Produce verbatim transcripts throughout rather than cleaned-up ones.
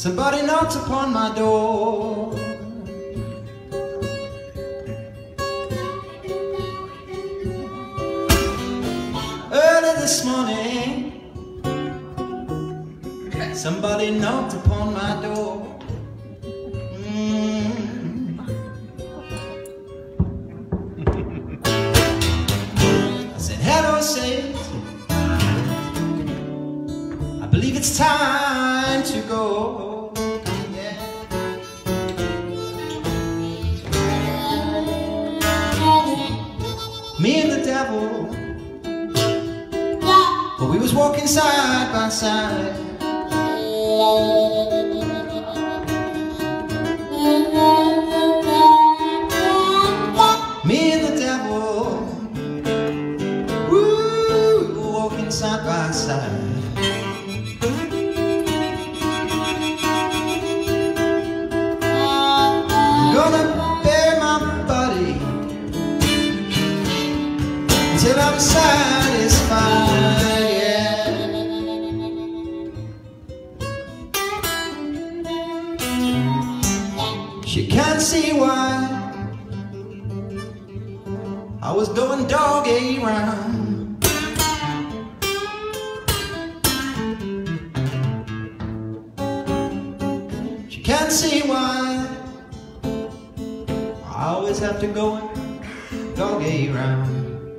Somebody knocked upon my door. Early this morning, somebody knocked upon my door. Mm. I said, hello, sis. I believe it's time to go. Me and the devil, but we was walking side by side. Me and the devil, woo, we were walking side by side. I'm gonna bury my body till I'm satisfied, yeah. She can't see why I was going doggy round. She can't see why I always have to go doggy round.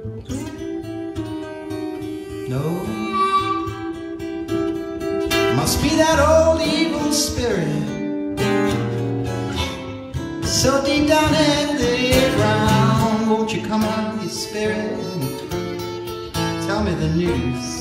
No, must be that old evil spirit, so deep down in the ground. Won't you come on, you spirit, and tell me the news?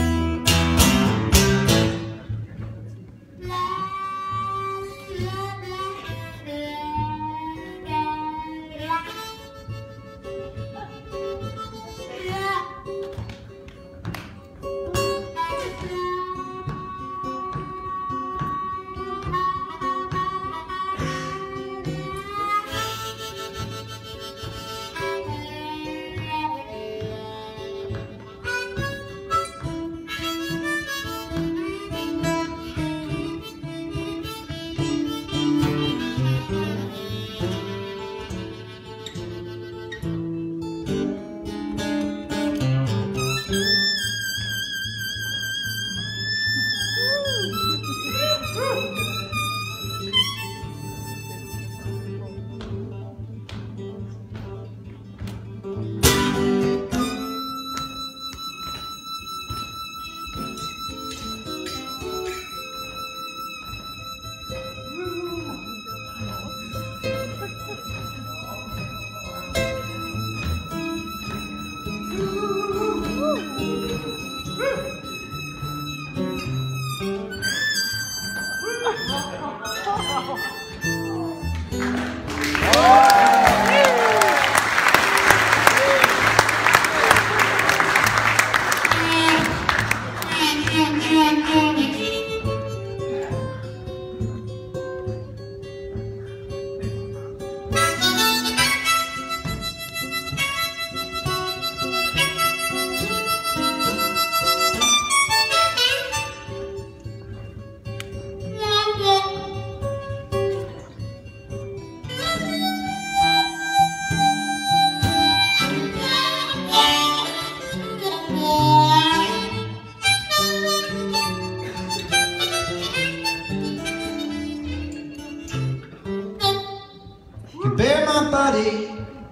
Bury my body,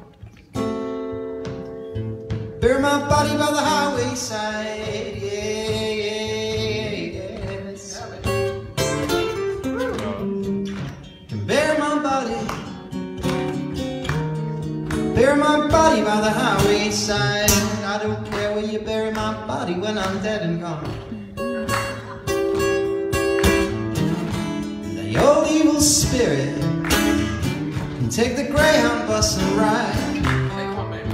bury my body by the highway side, yeah, yeah, yes. Can bury my body, bury my body by the highway side. I don't care where you bury my body when I'm dead and gone. The old evil spirit can take the Greyhound bus and ride. Hey, come on, baby.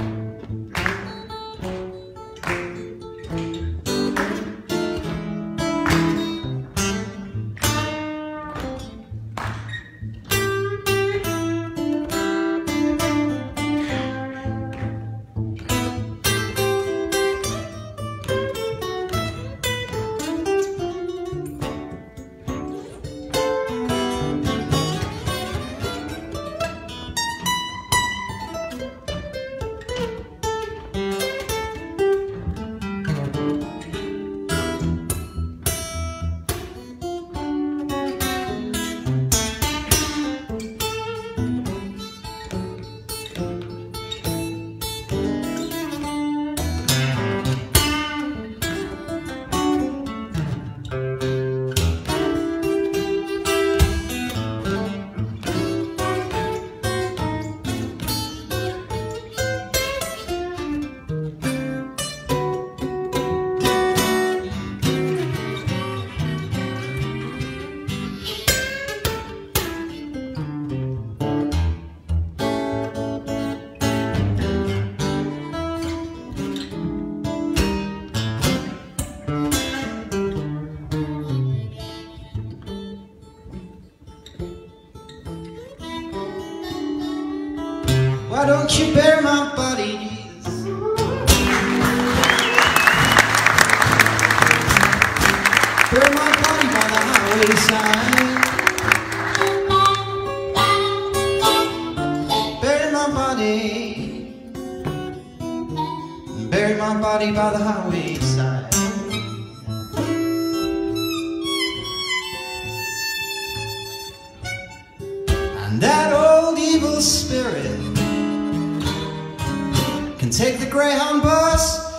wayside. Bury my body, bury my body by the highway side. And that old evil spirit can take the Greyhound bus